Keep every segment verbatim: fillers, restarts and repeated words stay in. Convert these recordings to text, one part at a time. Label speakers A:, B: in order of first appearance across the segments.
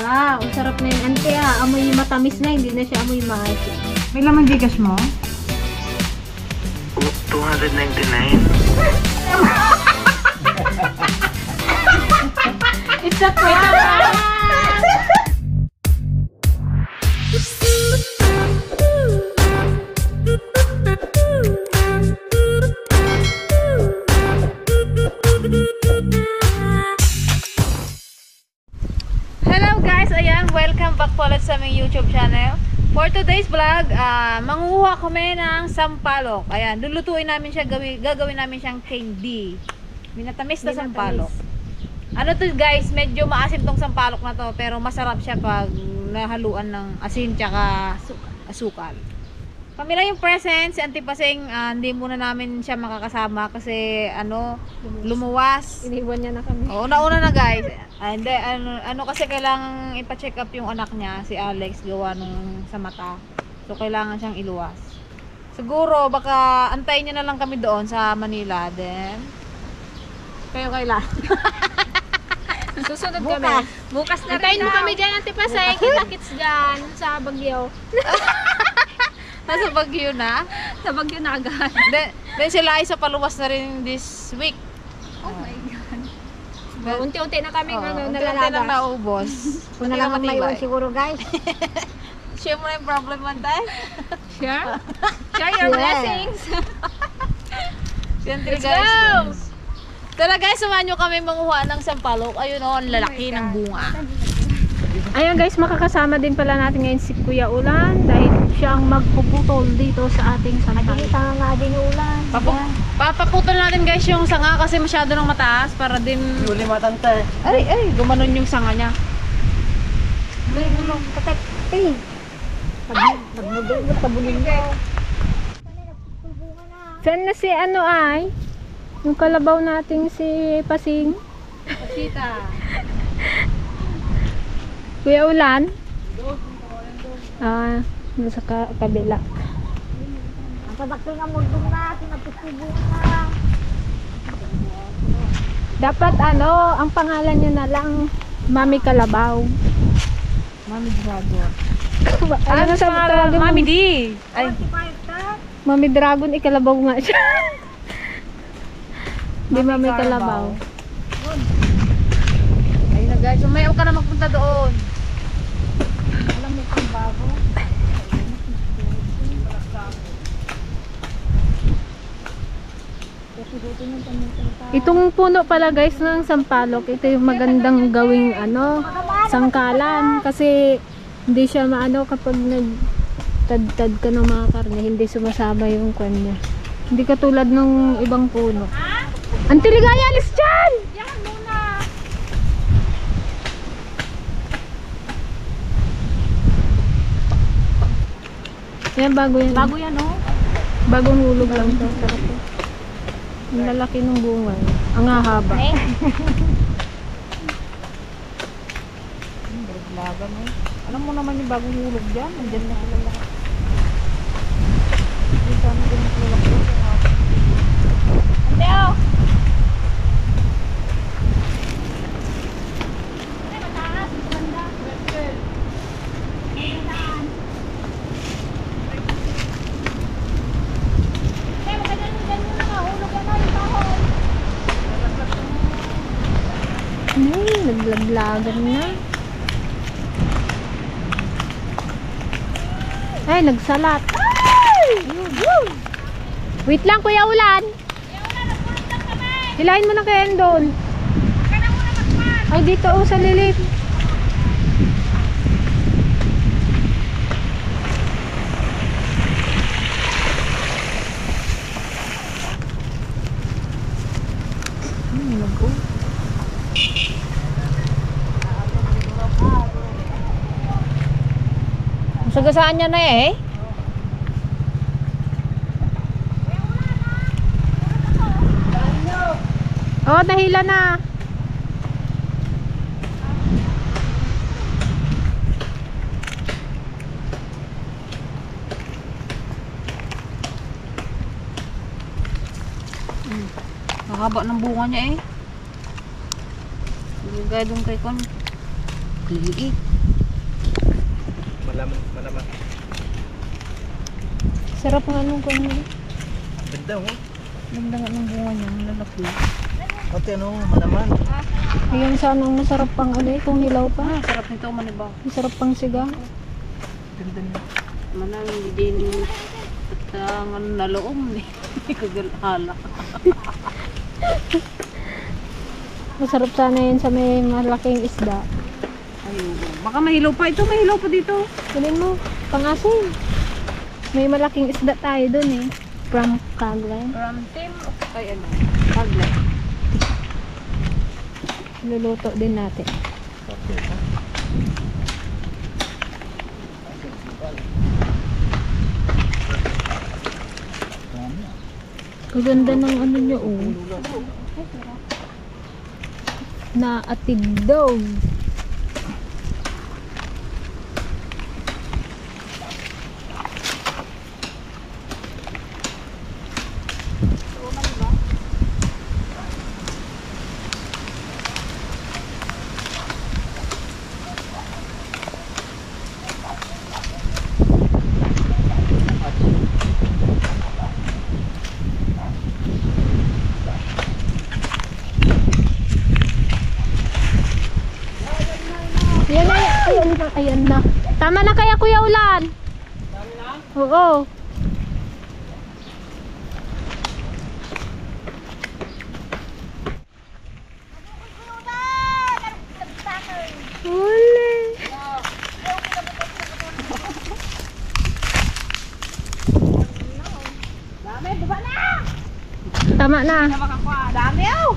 A: Wow, ang sarap na yun. Ante ah, amoy matamis na, hindi na siya amoy maasim.
B: May laman Gcash mo?
C: two ninety-nine.
A: It's a prank!
B: Hello guys, ayan, welcome back po ulit sa aming YouTube channel. For today's vlog, uh, manguha kami ng sampalok. Ayan, lulutuin namin siya, gawin, gagawin namin siyang candy. Minatamis na sampalok. Ano to guys, medyo maasim tong sampalok na to, pero masarap siya pag nahaluan ng asin tsaka asukal. Kami lang yung present, si Auntie Paseng, uh, hindi muna namin siya makakasama kasi ano, lumuwas.
A: Iniwan niya na kami.
B: Oo, nauna na guys. Ah, hindi, ano, ano kasi kailangan ipa-check up yung anak niya, si Alex, gawa nung sa mata. So, kailangan siyang iluwas. Siguro, baka antayin niya na lang kami doon sa Manila. Then, kayo kailan?
A: Susunod
B: Bukas.
A: kami. Bukas na rin. Antayin mo kami dyan, Ate Paseng. Kita-kits dyan sa Baguio.
B: Nasa Baguio na?
A: Sa Baguio na agad.
B: Then, then sila ay sa paluwas na rin this week.
A: Oh my God. Unti-unti na kami
B: Oo,
A: ano,
B: unti-unti lang
A: nalalagas.
B: naubos.
D: Kung na lang ang mayroon siguro guys.
B: Share mo na yung problem man tayo.
A: Share? Share your
D: Yeah.
A: blessings.
B: Siyempre
A: Let's
B: guys.
A: go!
B: Yes. Tara guys, samahan nyo kami manguha ng sampalok. Ayun o, ang lalaki ng bunga.
A: Ayun guys, makakasama din pala natin ngayon si Kuya Ulan dahil siya ang magpuputol dito sa ating sampalok.
D: Nakikita nga din yung ulan.
B: Papu papaputol natin guys yung sanga kasi masyado nang mataas para din...
C: Huli matante.
B: Ay, ay, gumanon yung sanga niya.
D: May gulong katek. Eh. Nagmudol mo, tabulin mo.
A: Saan na si ano ay? Yung kalabaw nating si Pasing.
B: Pasita.
A: Kuya Ulan? Ah, nasa ka kabila.
D: Ang padakil nga mundong na, pinagpupubo na.
A: Dapat ano, ang pangalan niya na lang Mami Kalabaw.
B: Mami Dragon.
A: Ano na sa tawagin mo?
B: Mami D. Ay,
A: Mami Dragon, ikalabaw nga siya. Di Mami Kalabaw.
B: ayun na guys, umayaw ka na magpunta doon.
D: Alam mo kung bago.
A: Itong puno pala guys ng sampalok, ito yung magandang gawing ano, sangkalan. Kasi hindi siya maano kapag nagtad-tad ka ng mga karne, hindi sumasama yung kwan niya. Hindi katulad ng ibang puno. Auntie Ligaya, alis dyan!
D: Yan muna.
A: Yan, bago yan.
D: Bago yan oh.
A: Bagong hulog lang to. Sarap to. Ang lalaki ng bunga. Ang hahaba.
D: Eh.
B: Laban eh. Alam mo naman yung bagong hulog dyan. Nandyan na sila lahat. Hindi sana din tulak doon.
D: Ante oh.
A: Ay, naglaglagan na. Ay, nagsalat. Ay! Wait lang, Kuya Ulan. Hilahin mo na kay Endon. Ay, dito oh, sa lilit. Hmm, nag-o.
B: Sagasaan niya na eh.
A: Oh, dahila na.
B: Hmm. Mahaba ng bunga niya eh. Gaya doon kay Kon. Liliit.
C: Malaman, malaman.
A: Sarap nga nung kanya.
C: Ganda mo.
B: Ganda nga ng bunga niya, ang lalaki.
C: Ate ano, malaman.
A: Ayun sanang masarap pang ano eh, kung hilaw pa.
B: Ah, sarap nito manibaw.
A: Masarap pang sigang.
C: Ganda niya.
B: Manang hindi din at ang ano naloom eh. Kagalhala.
A: Masarap sana yun sa may malaking isda.
B: Ayun. Baka mahilaw pa. Ito mahilaw pa dito.
A: Kunin mo, pangasin. May malaking isda tayo dun eh. From Caglan.
B: From team of ay ano. Taglet.
A: Luluto din natin. Kaganda ng ano nyo oh. Na atid daw. Ayan na, ayan na, ayan na. Tama na kaya Kuya Ulan? Tama na? Oo. Uli.
D: Dami, baba na!
A: Tama na.
D: Makakuha, dami oh!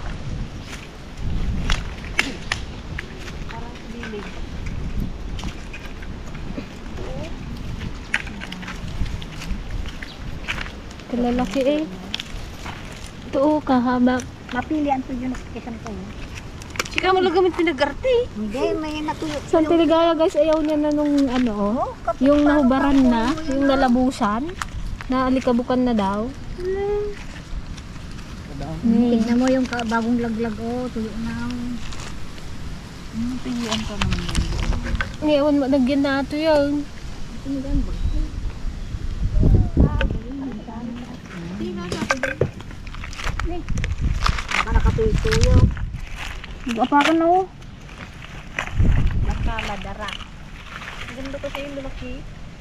A: Kalalaki eh. Ito oh, kahaba.
D: Mapilian to yun sa kisan ko.
B: Sika mo lang gamit pinag-arte.
D: Hindi, may natuyo.
A: Sa Tiligaya guys, ayaw niya na nung ano oh. Yung nahubaran na, yung nalabusan. Na alikabukan na daw. Ni.
D: Tingnan mo yung ka- bagong laglag oh, tuyo na.
B: Hmm, pilihan pa naman yun.
A: Ngayon, malagyan na ito yun.
D: Baka nakatuyo-tuyo.
B: Apakan na oh.
D: Nakamadara.
B: Ganda kasi yung lalaki.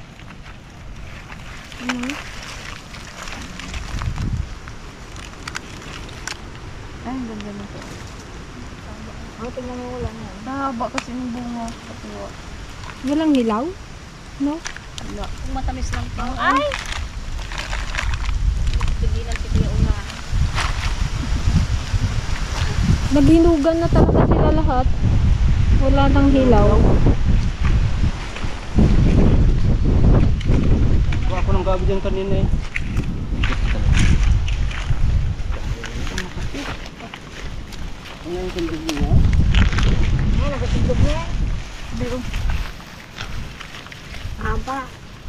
B: Ay, ang ganda nito.
D: Oh, tingnan mo lang yan.
B: Haba kasi yung bunga. Katuwa.
A: Walang hilaw? No?
B: Wala. Kung matamis lang pa. Ay! Tigilan si Kuya Una.
A: Naghinugan na talaga sila lahat. Wala nang hilaw.
C: Kuha ko ng gabi dyan kanina eh. Ano yung tindog niya?
D: Ay, nagatindog niya.
B: Pero,
D: Aba.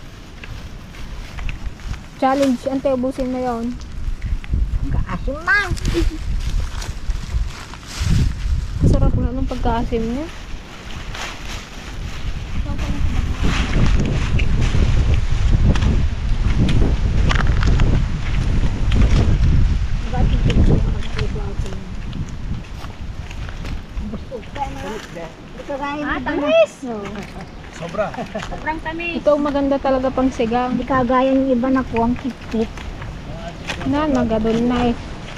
A: Challenge, ante, ubusin mo yun.
D: Kaasim man.
A: Masarap nga ng pagkaasim niya.
D: Bakit ito yung magpupo ako? Busog ka na. Ito kaya
B: ah, tamis!
C: Sobra.
B: Sobrang tamis.
A: Ito maganda talaga pang sigang.
D: Hindi kagaya yung iba na kuwang kit-kit.
A: Na, nagadol na eh.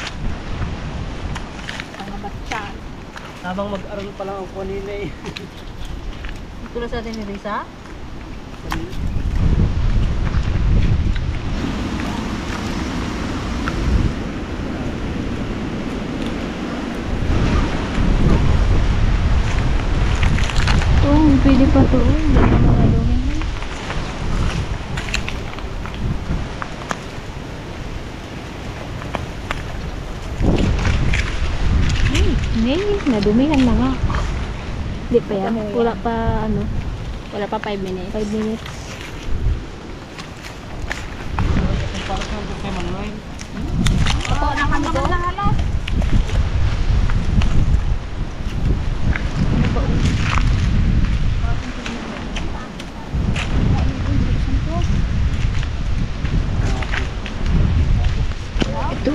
C: Habang mag-aral pa lang ako kanina eh.
B: Tulad sa atin ni Risa.
A: Oo, pwede pa to. Hindi na mga lungin. Hmm, hindi. Nadumihan na nga. Hindi pa yan. Wala pa ano.
B: Wala pa five minutes.
A: five minutes.
C: Para sa mga kay Manuel.
B: Ako, nakamagod lang halos.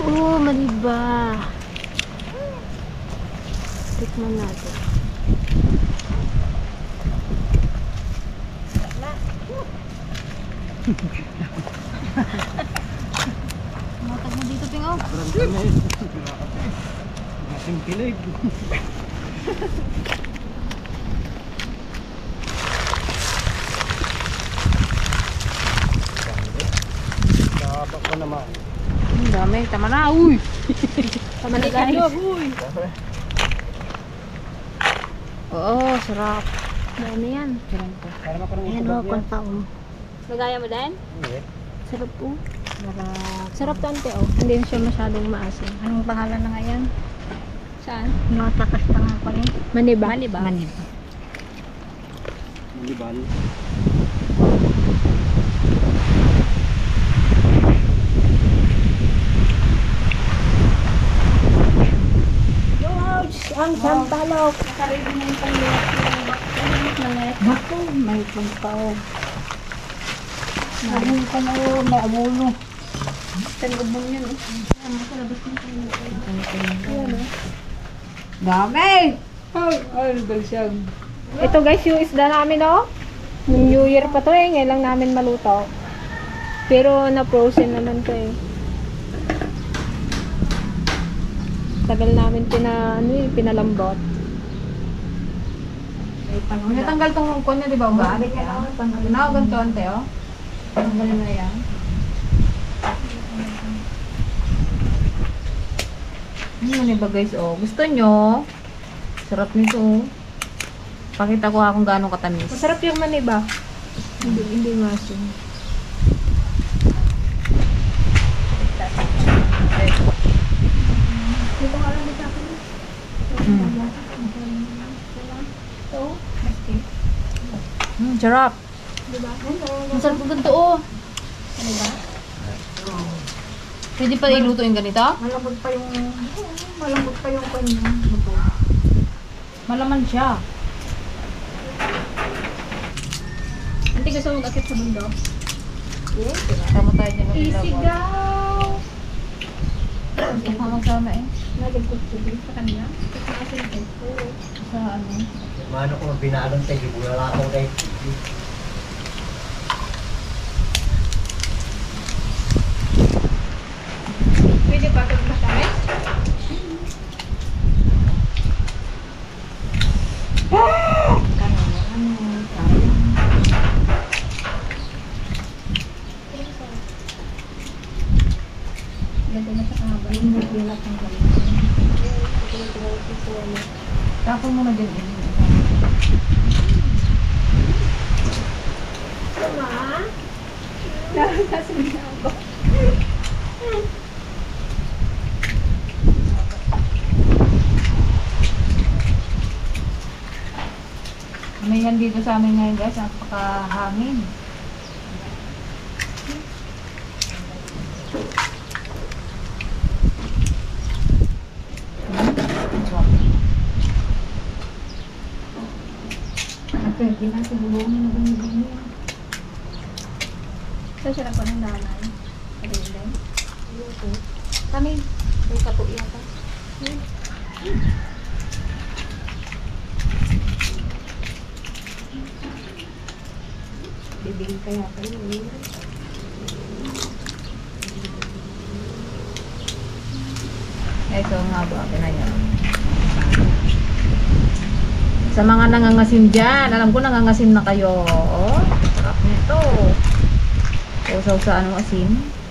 A: Oh, maliba. Tikman natin.
B: Matag mo dito, Ping, oh.
C: Sobrang tamis. Masing kilig. Nakabak ko naman.
B: Ang dami. Tama na. Uy!
A: Tama na guys.
B: Oo, sarap.
A: Dami yan.
B: Sarap to.
C: Para makarang
A: Ayan
C: ito
A: o, konta o. Nagaya mo din?
C: Hindi.
A: Sarap po.
B: Sarap.
A: Sarap to ante o. Hindi siya masyadong maasim.
B: Anong pangalan na ngayon? Saan?
D: Matakas pa nga pa rin.
A: Maniba.
B: Maniba. Maniba.
C: Malibal.
D: George, ang sampalok.
B: Bako, may pagpao.
D: Naging ka na yun, may abulo.
B: Tanggabong yun eh. Dami! Ay, ay, balsyag.
A: Ito guys, yung isda namin o. Yung New Year pa to eh. Ngayon lang namin maluto. Pero na-frozen naman to eh. Tagal namin pina, ano eh, pinalambot.
B: Natanggal tong kon niya, di ba? Uga? Na, ganito ante, oh. Tanggalin na yan. Ano ba guys, oh. Gusto nyo? Sarap nito, oh. Pakita ko ha kung gaano katamis.
A: Masarap yung maniba. Hindi, hindi masin.
B: Hmm, sarap. Masarap yung ganito, oh. Pwede pa iluto yung ganito?
D: Malambot pa yung, malambot pa yung kanya.
B: Malaman siya.
A: Hindi gusto mo mag-akit sa bundok?
B: Sama tayo dyan.
A: Easy go!
B: Sama-sama eh.
A: Nalagkot ko din sa kanya. Masin ko.
B: Sa ano?
C: Mano ko binalong tayo, wala ako kay.
A: Pwede pa ito matamis?
B: Tapon mo na dyan eh. May yan dito sa amin ngayon guys, napakahangin.
D: Pwede na sigulong na ganyan.
A: Sa sarap pa ng danay. Ano yun din? Kami. May kapo yata.
D: Bibigay kaya pa yun.
B: Eh, so nga ba, pinaya. Sa mga nangangasim dyan, alam ko nangangasim na kayo. Oh, sarap nito. Usaw sa ano asin.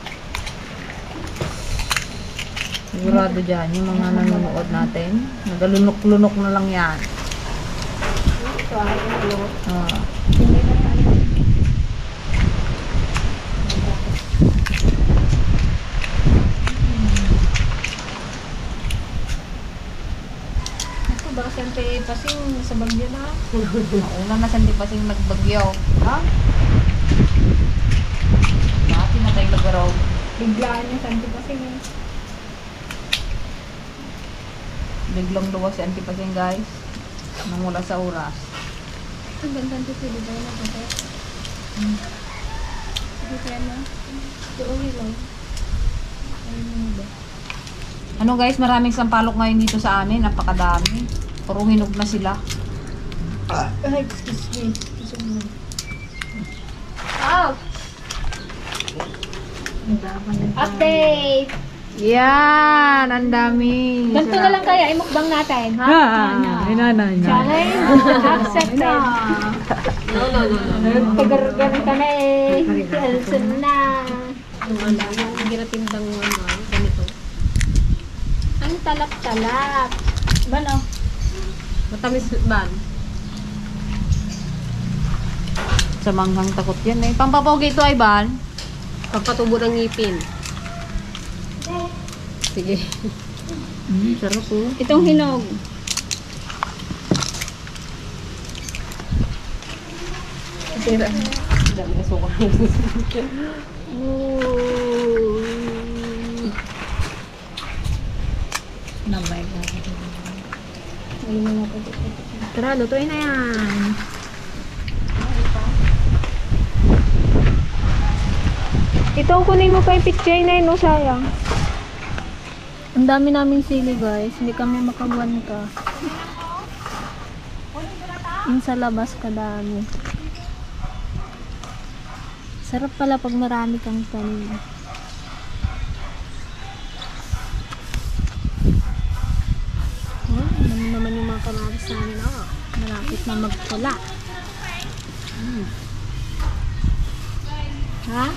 B: Sigurado dyan, yung mga nanonood natin. Nagalunok-lunok na lang yan. Ah.
A: Ako baka siyempre pasing sa bagyo na.
B: Una na sa hindi pa sing nagbagyo. Ha? Dati na tayo nagaraw.
A: Biglaan yung santi pasing eh.
B: Biglang luwas si Auntie Pasing guys. Nangula sa oras.
A: Ang ganda dito, di ba? Nakakot. Hindi kaya na. Doon lang. Ayun mo ba?
B: Ano guys, maraming sampalok ngayon dito sa amin. Napakadami. Puro hinog na sila.
A: Ay, excuse me. Oh! Update!
B: Yan! Ang dami.
A: Ganito na lang kaya, imukbang natin, ha?
B: Ah, inana niya.
A: Challenge accepted. No, no, no, no. Pagargan ka na eh. Elson na. Yung ano, yung ginatindang ano, ganito. Ang talap-talap. Ban, oh. Matamis ban.
B: Sa manghang takot yan eh. Pampapogi ito ay ban?
A: Pagpatubo ng ngipin. Sige.
B: Mm, sarap po.
A: Itong hinog. Sira. Dami na suka.
B: Namay ka.
A: Tara, lutuin na yan. Ito, kunin mo pa yung picture na yun, no, sayang. Ang dami naming sili, guys. Hindi kami makabuan ka. Yung sa labas kadami. Sarap pala pag marami kang tanim. Oh, ano naman yung mga kamatis namin. Oh, malapit na magpula. Hmm. Ha?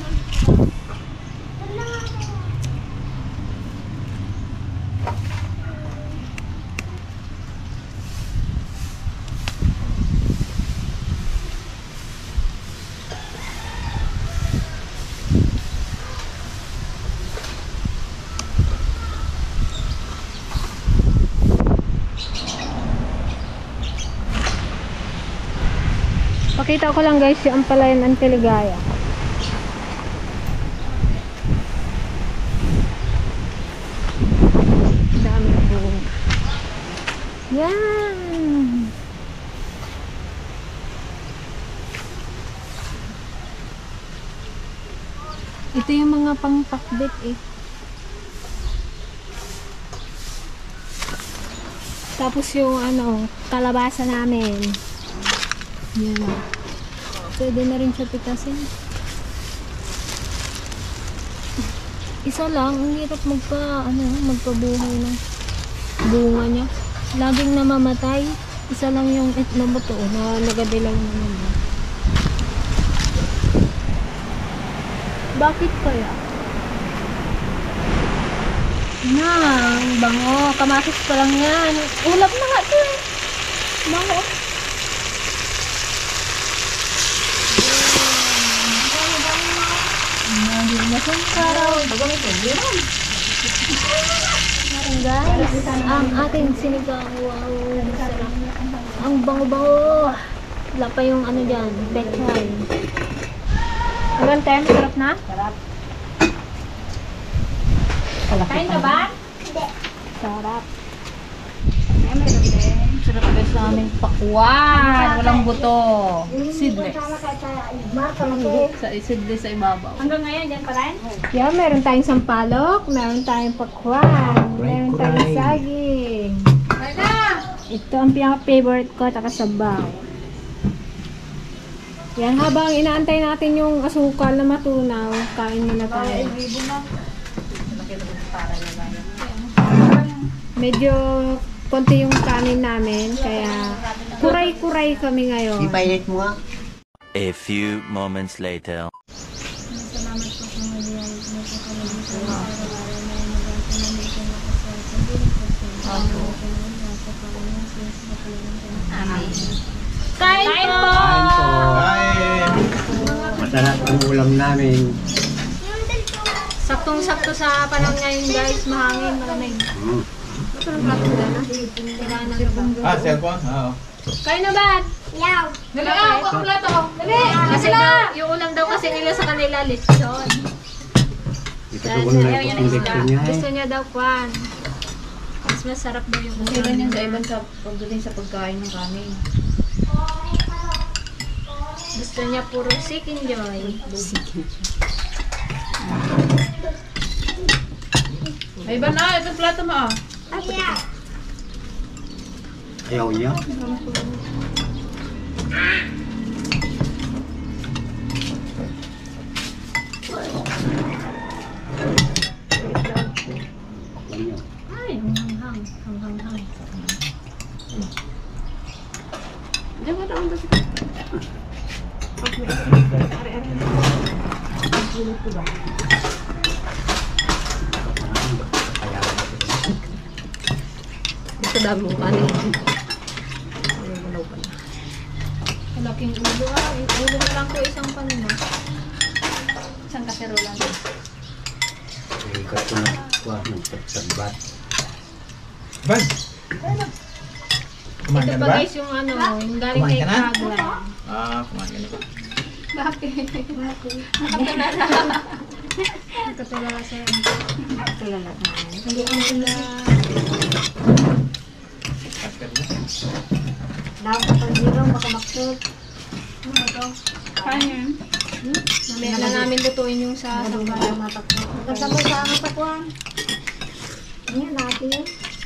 A: Pakita ko lang guys yung ampalayan ng Teligaya. Dami na buong. Yan! Ito yung mga pangpakbit eh. Tapos yung ano, kalabasa namin. Yan o. Pwede na rin siya pitasin. Isa lang, ang hirap magpa, ano, magpabuhay ng bunga niya. Laging namamatay. Isa lang yung itlog ba to, na nagadilaw naman. Bakit kaya? Na, ang bango. Kamatis pa lang yan. Ulap na nga ito eh. Bango. Nasaan karaw? Guys, ang ating sinigang. Wow, sarap. Ang bango-bango. Wala pa yung ano dyan, betchay. Hanggang time, sarap na? Sarap. Kain ka ba? Hindi. Sarap.
B: Sarap guys sa aming pakwan. Walang buto. Seedless. Sa seedless sa ibabaw.
A: Hanggang ngayon, dyan pa rin? Yeah, meron tayong sampalok, meron tayong pakwan, meron tayong saging. Ito ang pinaka-favorite ko, taka sabaw. Yan, habang inaantay natin yung asukal na matunaw, kain muna tayo. Medyo konti yung kanin namin, kaya kuray-kuray kami ngayon.
C: Ipainit mo nga.
E: A few moments later.
A: Salamat po sa mga Kain po!
C: Kain po. Masarap ang ulam namin.
A: Saktong-sakto sa panahon ngayon guys, mahangin, malamig.
C: Mm.
A: Ito ng plato na. Kailangan na.
F: Ah, cellphone? Oo.
A: Kain na ba? Yaw!
B: Dali ah, ang plato. Dali!
A: Kasi daw, yung ulam daw kasi nila sa kanila, lechon.
C: Ito ko na ito kung gusto niya eh.
A: Gusto niya daw kwan. Mas masarap daw yung ulam.
B: Kailan yan sa ibang sa pagdating sa pagkain ng kanin.
A: Gusto niya puro sick enjoy.
B: Ay, ba na? Ito plato mo, oh.
C: Ayaw niya. Alam niyo.
A: Ay, hanghang. Hanghang-hang.
B: Diyan mo daw dito.
C: Kaya
B: Ito dami mo kanin.
A: Malaking ulo ah. Ulo na lang ko isang panino.
B: Isang kaserola na.
C: ikat ko na kuha ng tagbat.
F: Bas! Kumain
A: Ito
F: ka na
A: pa
F: ba?
A: guys yung ano, yung galing
F: Kumain
A: kay
F: ka na?
A: Kagla.
F: Ah, kumain ka na ba?
A: Bakit? Bakit? Nakatulala siya.
D: Kilala na.
A: Hindi ko na.
F: Kasper na.
D: Daw sa pag-zero, baka maksud.
A: Ano ito?
B: Kain.
A: Mamaya na namin lutuin yung sa
D: Para matakbo. Kasabay sa ang takuan. Ayan, natin yun.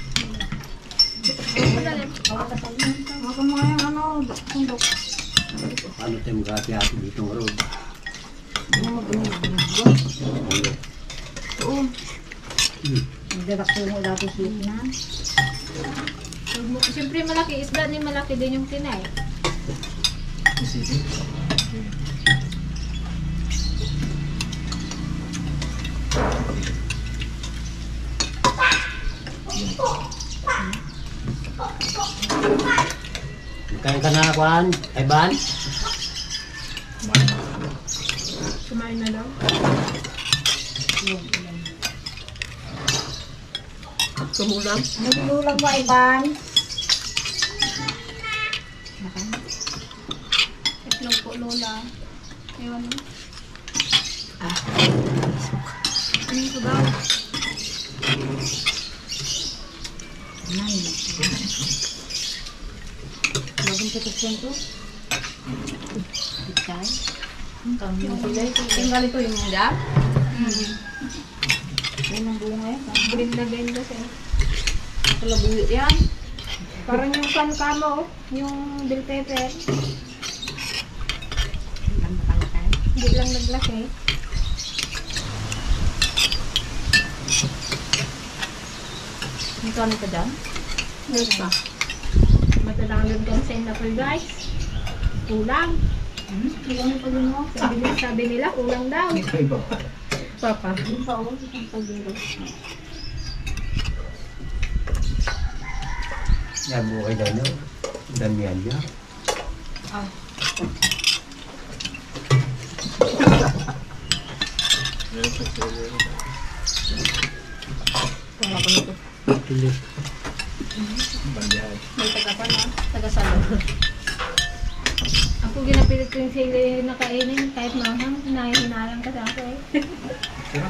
D: Ako mo yung ano, sundok.
C: Ano tayo mag-ati-ati dito ng road?
D: Oo. Nagdadakto mo dati sweet na.
A: Siyempre malaki isda ni malaki din yung tinay.
F: Isipin.
C: Kain ka na, Kwan? Ay, Ban?
A: Kumain na daw.
B: Sumulang.
D: Nagilulang mo, Iban.
A: Itlog po, Lola. Ewan mo.
B: Ah.
A: Ano ito daw?
D: Bagong petisyon to. Ikay.
B: Yung kulay. Yung ganito yung muda.
D: Yan ang bunga yan.
A: Grinda-grinda siya.
B: Kalabuyo yan.
A: Parang yung kankamo, yung bell pepper.
D: Ang makalakay.
A: Hindi lang naglaki.
B: Ito ano ka dyan?
A: Yes pa. Matalangan kang senapol guys. Kulang.
D: Ilan yung pag mo?
A: Sabi, nila- sabi nila, kulang daw.
F: Ito iba pa.
A: Papa.
D: Yung pa, oh. Ang pag-zero.
C: Yan, buhay daw na. Damihan niya. Pilit.
F: Bandihay.
A: May taga pa na. Taga salo. Ako ginapilit ko yung sili na kainin kahit mahang. Hinahinalang ka sa akin.
F: Sira?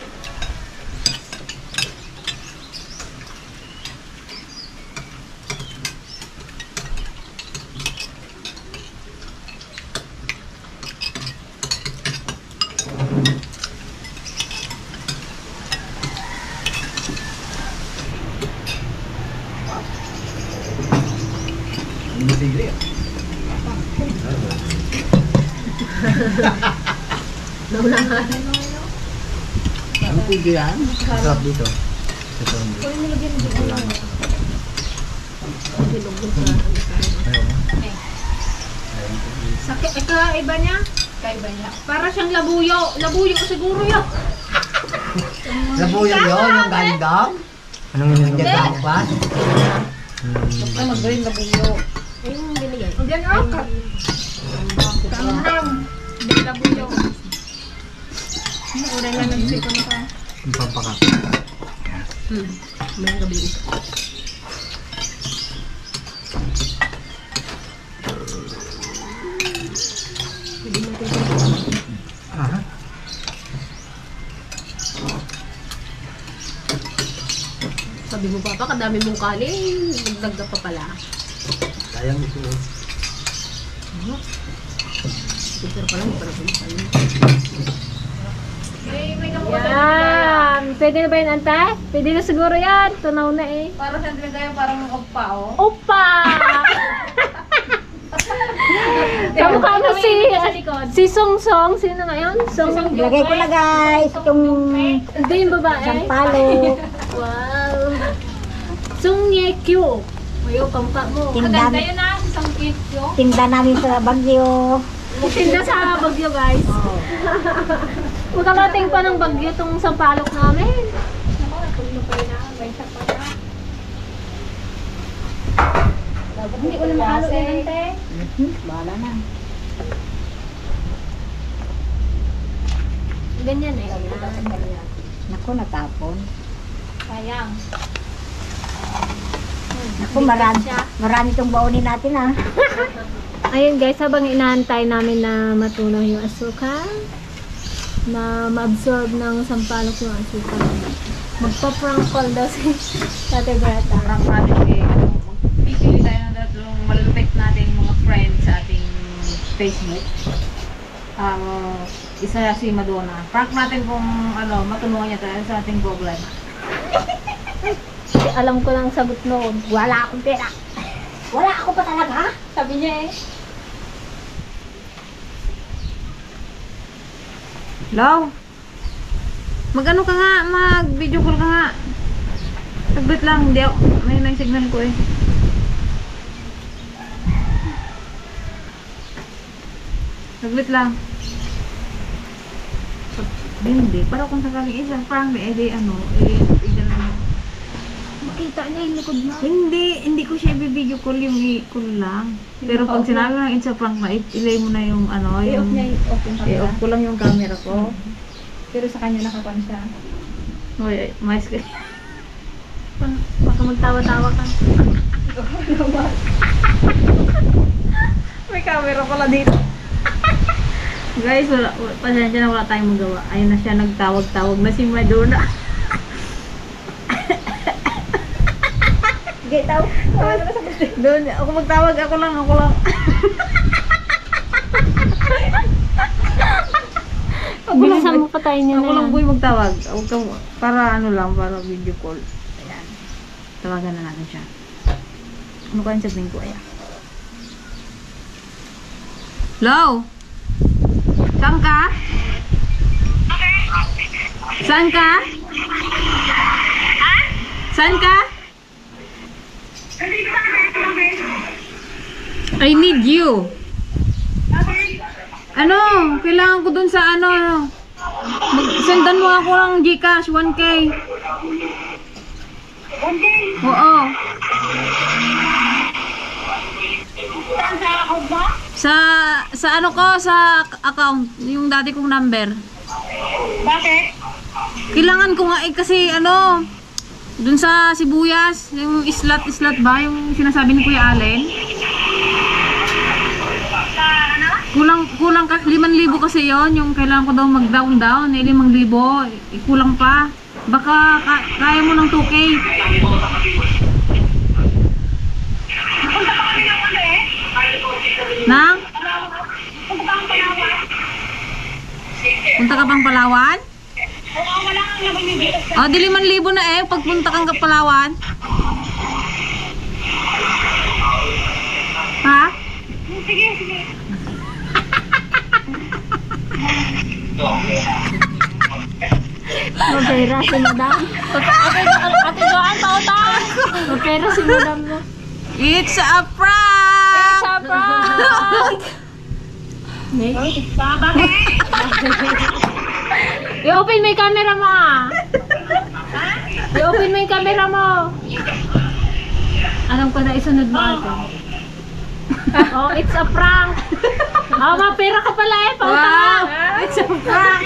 F: Ang masili ah.
C: Ang pwede yan. Sarap dito. Ito ang
A: Kung nilagyan mo dito lang.
F: Ayaw mo?
A: Sakit. Eh, kaiba niya.
B: Kaiba niya.
A: Para siyang labuyo. Labuyo siguro yun.
C: Labuyo yun, yung galing daw. Anong yun? Yung galing pa.
B: Basta mag-green labuyo.
A: Yung binigay. Diyan ako. Kamham. Hindi labuyo. Uray na nagsikon ka.
C: Yung pampakat.
B: Hmm. May gabi.
C: Ah,
B: Sabi mo papa, kadami mong kanin. Nagdagdag pa pala.
C: sayang ito.
B: Super pa lang, para sa kanin. May, may kamuha
A: Yan. Pwede na ba yun, Antay? Pwede na siguro yan. Tunaw na eh.
B: Para sa tayo parang oppa, oh.
A: Opa! Kamukha mo si, si Song Song. Sino ngayon? Song
D: Lagay ko na guys, itong
A: Hindi yung babae.
D: sampalo.
A: Wow. Song Ye Kyo. Ayaw, kamukha mo.
D: Tinda,
B: Yun na, si Sang Kit yung.
D: tinda namin sa Bagyo.
A: Tinda sa Bagyo, guys. Magkamating pa ng Bagyo tong sampalok namin. Hindi ko na mahalo yan, ante.
D: Bahala na.
A: Ganyan eh.
D: Naku, natapon.
B: Sayang.
D: Naku, marami, marami itong baunin natin ah.
A: Ayun guys, habang inaantay namin na matunaw yung asukal, na ma-absorb ng sampalok yung asukal, magpa-prank call daw si Tate Greta.
B: Parang natin eh, ano, magpipili tayo ng tatlong malulupit nating mga friends sa ating Facebook. Um, isa si Madonna. Prank natin kung ano, matulungan niya tayo sa ating problema.
A: Kasi alam ko lang sagot noon.
D: Wala akong pera. Wala ako pa talaga.
A: Sabi niya eh.
B: Hello? Mag-ano ka nga, mag-video call ka nga. Saglit lang, hindi ako, may may signal ko eh. Saglit lang. Hindi, para kung sakaling isang prank, eh di ano, eh, igan lang.
A: Makita niya yung likod mo.
B: Hindi, hindi ko siya i-video call, yung i-call lang. Pero pag sinabi mo lang it's a prank na, ilay mo na yung ano, yung...
G: i-off yung camera.
B: I-off ko lang yung camera ko.
G: Pero sa kanya nakakuan siya.
B: Uy, mais ka.
A: Baka magtawa-tawa ka.
B: May camera pala dito. Guys, wala, wala, pasensya na wala tayong magawa. Ayun na siya, nagtawag-tawag na si Madonna.
G: Sige, tao. Tawag na sa gusto.
B: Doon, ako magtawag, ako lang, ako lang.
A: Bilisan mo patayin niya
B: Ako
A: na
B: lang
A: yan.
B: boy magtawag. Huwag kang, para ano lang, para video call. Ayan. Tawagan na natin siya. Ano kayang sabihin ko? Ayan. Hello? Saan ka? Saan ka? Saan ka? I need you. Ano? Kailangan ko dun sa ano. Mag-sendan mo ako ng Gcash, one K. one K? Oo. Sa sa ano ko, sa account, yung dati kong number. Bakit? Kailangan ko nga eh kasi ano, dun sa Sibuyas, yung islat-islat ba, yung sinasabi ni Kuya Allen. Kulang kulang ka limang libo kasi yon, yung kailangan ko daw mag-down down, eh limang libo, eh, kulang pa. Baka ka, kaya mo ng two K. Nang? Punta ka pang Palawan? Oh, di limang libo na eh, pagpunta kang Palawan. Ha? Sige, sige.
A: Mapera si madam. Ate Joan, pautang. Mapera si madam mo.
B: It's a prank!
A: It's a prank! I-open mo yung camera mo ah. I-open mo yung camera mo. Anong pa na isunod mo ate? Oh, it's a prank. Oh, mapera ka pala eh. Pautang
B: Wow!
A: mo.
B: It's a prank!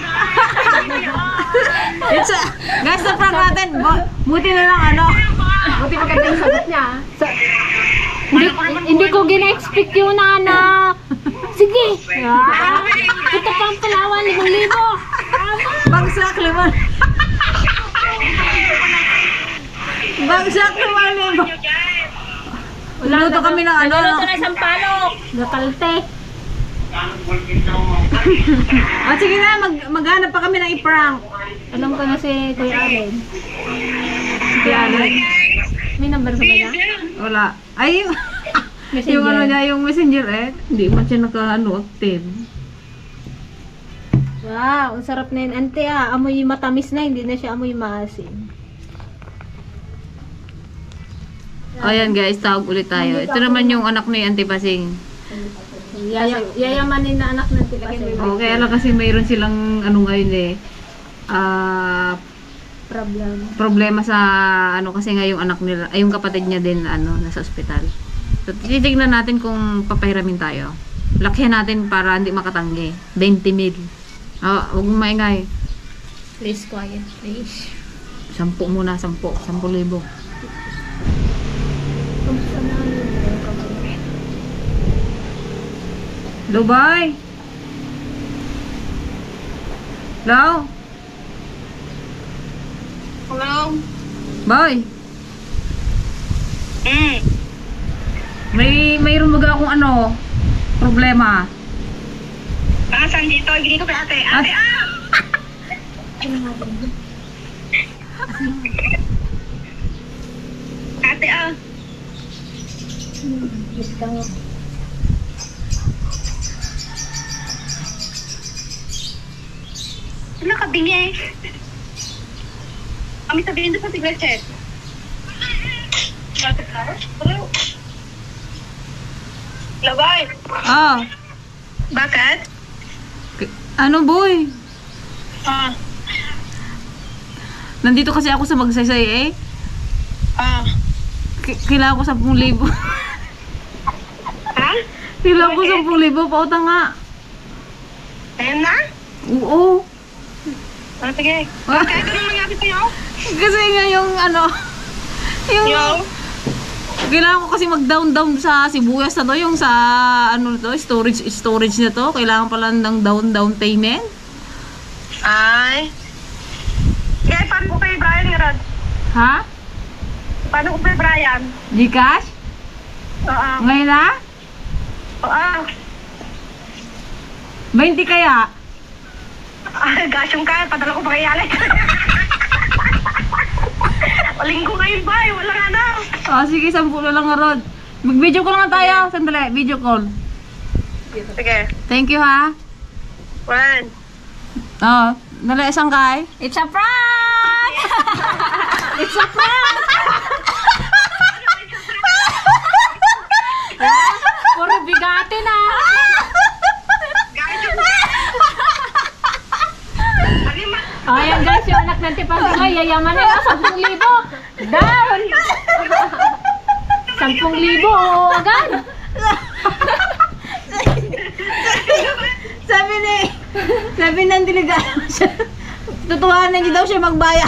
B: It's a... Guys, na prank natin. Bu- Buti na lang ano.
A: Buti maganda yung sagot niya. Sa, hindi, hindi ko gina-expect yun, anak. Sige. Ah, ito pang Palawan, limang libo.
B: Bagsak limang. Bagsak limang libo. Luto kami ng ano.
A: Nagluluto na isang palok. Gakalte.
B: Ah, sige na, mag maghanap pa kami ng i-prank.
A: Alam ko na si Kuya Allen.
B: Si Allen.
A: May number ba niya?
B: Wala. Ay, yung, yung ano niya, yung messenger eh. Hindi man siya naka-ano, active.
A: Wow, ang sarap na yun. Ante ah, amoy matamis na, hindi na siya amoy maasim.
B: Ayan guys, tawag ulit tayo. Ito naman yung anak ni Auntie Pasing.
A: Yaya, yayamanin na anak ng tipasay.
B: Oh, kaya lang kasi mayroon silang ano ngayon eh. Ah,
A: Problem.
B: problema sa ano kasi nga yung anak nila, ay yung kapatid niya din ano nasa ospital. So titignan natin kung papahiramin tayo. Lakyan natin para hindi makatanggi. twenty mil. Ah, wag mo maingay.
A: Please quiet, please.
B: Sampu muna, sampu, sampu libo. Dubai. Hello?
H: Hello?
B: Boy.
H: Mm.
B: May mayroon baga akong ano, problema.
H: Ah, saan dito? Ibigay ko kay ate. Ate, ah! Ate, ah. Ano ka, bingi? Kami sabihin doon sa siglechet. Bakit ka? Hello? Labay.
B: Ah,
H: Bakit?
B: k- ano boy?
H: Ah,
B: Nandito kasi ako sa Magsaysay eh.
H: ah.
B: K- kailangan ko ten libo.
H: Ha?
B: Kailangan ko ten libo, pautang nga.
H: Ayan na?
B: Oo.
H: Ah, sige.
B: Ah.
H: Bakit? Ano nangyari sa'yo?
B: Kasi nga yung ano, yung
H: Yo?
B: kailangan ko kasi mag-down-down sa sibuyas na to, yung sa ano to, storage storage na to. Kailangan pala ng down-down payment.
H: Ay. Kaya paano ko kay Brian ni Rod?
B: Ha?
H: Paano ko kay Brian?
B: Gcash?
H: Oo.
B: Ngayon na?
H: Oo.
B: twenty kaya?
H: Ah, gasyong ka. Padala ko pa kay Alex. Linggo ngayon ba? Walang ano.
B: Oh, sige, sampu na lang nga, Rod. Mag-video call nga tayo. Sandali, video call.
H: Sige.
B: Thank you, ha?
H: One.
B: Oh, dali, isang kay.
A: It's a prank! It's a prank! Puro bigati na!
H: Gasyong ka. Ano yung ma-
A: Oh, ayan guys, yung anak ng tipasay, yayaman na ten libo. Down! ten libo, oo, agad.
B: Sabi ni, sabi ng delegado siya, tutuhanan niyo daw siya magbayad.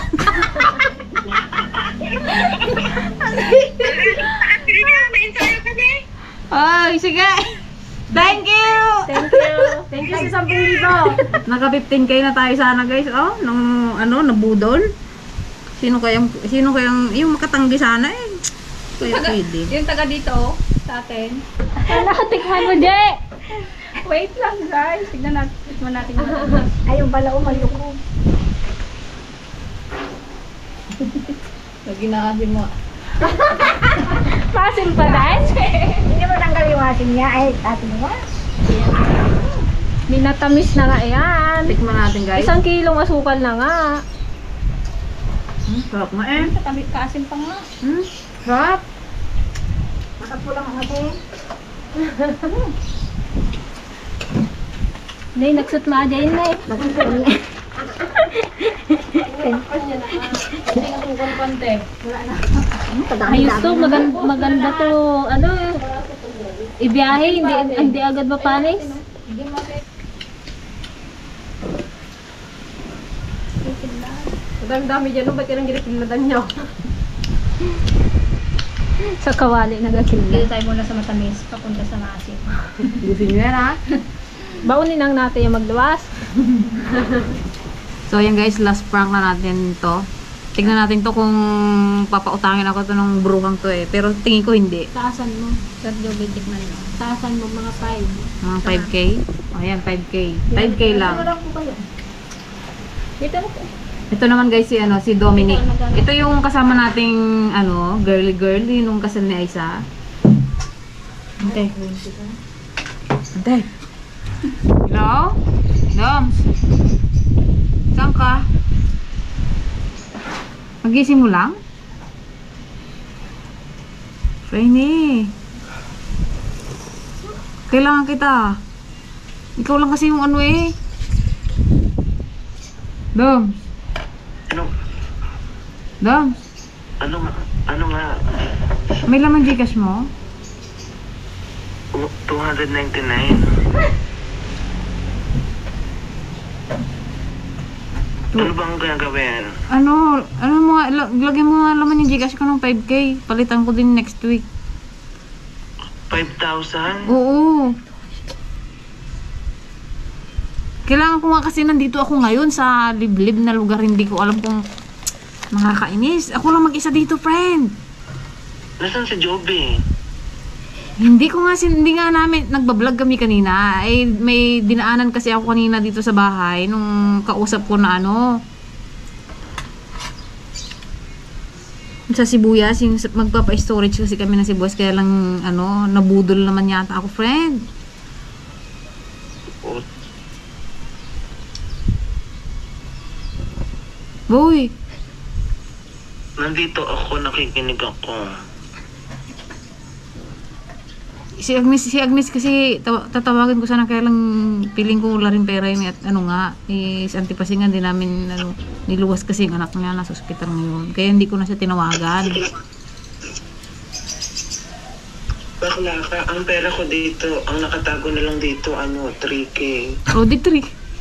H: Sige nga, may ensayo kami.
B: Ay, sige. Thank you!
A: Thank you. Thank you sa ten libo.
B: Naka fifteen K na tayo sana guys. Oh, nung ano, nabudol. Sino kayang, sino kayang, yung makatanggi sana eh. Kaya pwede.
G: Yung taga dito, oh, sa atin.
A: Ala, tikman mo, Je.
G: Wait lang guys. Tignan natin. Tignan natin yung matamis.
D: Ayun pala, umayo ko.
G: Lagi na kasi mo.
A: Pasin pa, guys.
D: Hindi mo tanggal yung ating niya. Ay, ating mo.
A: Minatamis na nga yan.
B: Tikman natin guys.
A: Isang kilong asukal na nga.
B: Hmm, sarap nga eh.
G: Kami kaasim pa nga.
B: Hmm, sarap.
D: Makapulang ate.
A: Nay, nagsut ma dyan, Nay.
G: Hindi nga kung konti.
A: Ayos to, maganda, maganda to, ano, ibiyahe, hindi, hindi agad mapanis.
G: Ang dami dyan, no? Ba't yan ang ginipinladan nyo?
A: Sa kawali
G: Dito
A: nagakilala.
G: tayo muna sa matamis, papunta sa maasim.
B: Gusto nyo yan ha?
A: Baunin lang natin yung magluwas.
B: So yan guys, last prank na natin to. Tignan natin to kung papautangin ako to ng bruhang to eh. Pero tingin ko hindi.
A: Taasan mo. Sir Joby, tikman mo. Taasan mo mga five.
B: Mga five K? O yan, five K. five K lang.
A: Dito na po.
B: Ito naman guys si ano, si Dominic. Ito yung kasama nating ano, girly girly nung kasal ni Aiza. Okay. Okay. Hello? Doms? Saan ka? Magising mo lang? Rainy. Kailangan kita. Ikaw lang kasi yung ano eh. Doms?
H: Ano?
B: Doms?
H: Ano nga? Ano nga?
B: May laman Gcash mo?
H: two ninety-nine? Ano bang gagawin?
B: Ano? Ano mo nga? la- Lagyan mo nga laman yung Gcash ko ng five K. Palitan ko din next week.
H: five thousand?
B: Oo. Kailangan ko nga kasi nandito ako ngayon sa liblib na lugar. Hindi ko alam kung nakakainis. Ako lang mag-isa dito, friend.
H: Nasaan si Joby?
B: Hindi ko nga, sin- hindi nga namin, nagbablog kami kanina. Eh, may dinaanan kasi ako kanina dito sa bahay nung kausap ko na ano. Sa sibuyas, yung sa- magpapa-storage kasi kami ng sibuyas. Kaya lang, ano, nabudol naman yata ako, friend.
H: Oh,
B: Boy,
H: nandito ako, nakikinig ako.
B: si Agnes, si Agnes kasi taw- tatawagin ko sana kaya lang piling ko wala rin pera yun at ano nga, is antipasingan din namin ano, niluwas kasi yung anak niya nasa ospital ngayon. Kaya hindi ko na siya tinawagan.
H: Bakla ka, ang pera ko dito, ang nakatago na lang dito, ano, three K.
B: O, di three.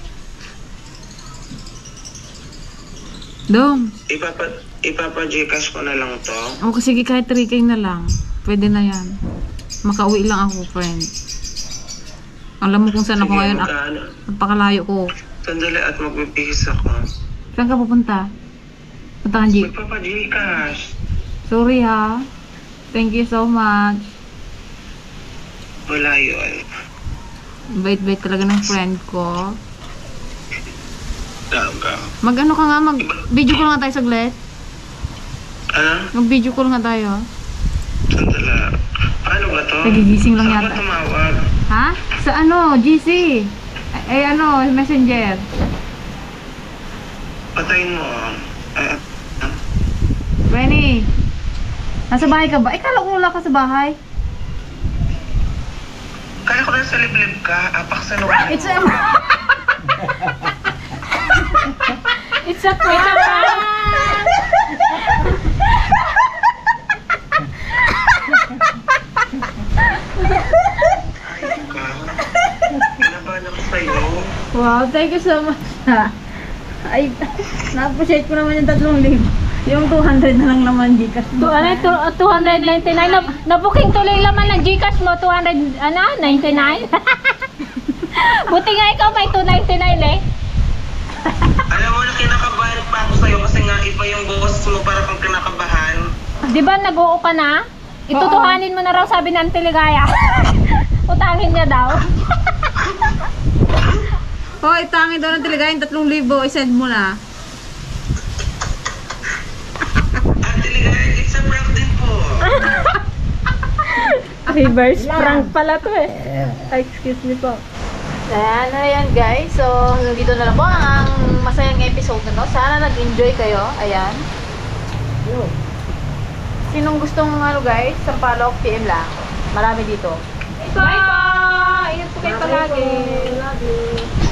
B: Dom.
H: Ipapa, ipapa-Gcash ko na lang to.
B: O, sige kahit three K na lang. Pwede na yan. Makauwi lang ako, friend. Alam mo kung saan ako
H: Sige,
B: ngayon.
H: magkano?
B: Napakalayo ko.
H: Sandali at magbibihis ako.
B: Saan ka pupunta? Punta ka, G.
H: Magpapa-Gcash.
B: Sorry ha. Thank you so much.
H: Wala yun.
B: Bait-bait talaga ng friend ko.
H: Daga.
B: Mag-ano ka nga, mag-video call nga tayo saglit.
H: Ano?
B: Mag-video call nga tayo.
H: Sandali. Paano ba to?
B: Nagigising lang
H: Saan
B: yata.
H: ba tumawag?
B: Ha? Sa ano? G C? Ay, ay ano? Messenger.
H: Patayin mo. Ay, ah,
B: Benny. Nasa bahay ka ba? Eh, kala ko wala ka sa bahay.
H: kaya ko na sa liblib ka. Apak sa nung
B: It's a... It's a prank!
H: ka. Kinabahan ako sa'yo.
B: Wow, thank you so much. Ha? Ay, na-appreciate ko naman yung tatlong libo. Yung two hundred na lang naman Gcash mo.
A: To, ano, to- two ninety-nine. Na, na-booking tuloy laman ng Gcash mo. two hundred, ano, ninety-nine? Buti nga ikaw may two ninety-nine eh.
H: Alam mo na kinakabahan pa ako sa'yo kasi nga iba yung boss mo para kang kinakabahan.
A: Di ba nag-oo ka na? Itutuhanin mo na raw sabi ng Tiligaya. Utangin niya daw.
B: Hoy, tangi daw ng Tiligaya, tatlong libo, isend mo na.
H: At Tiligaya, it's a prank din po.
A: Reverse prank pala to eh. Ay, excuse me po.
B: Ayan, ayan guys. So, hanggang dito na lang po ang masayang episode na to. Sana nag-enjoy kayo. Ayan. Sinong gustong ano guys, Sampaloc, P M lang. Marami dito.
A: Bye po! Ingat po kayo palagi.